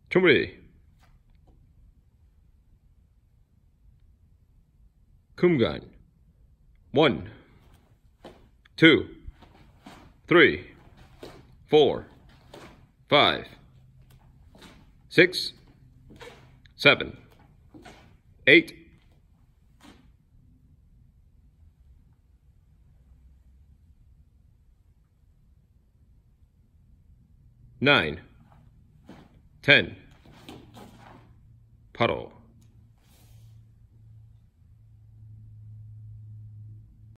준비. kumgan. 1, 2, 3, 4, 5, 6, 7, 8, 9, 10. Puddle.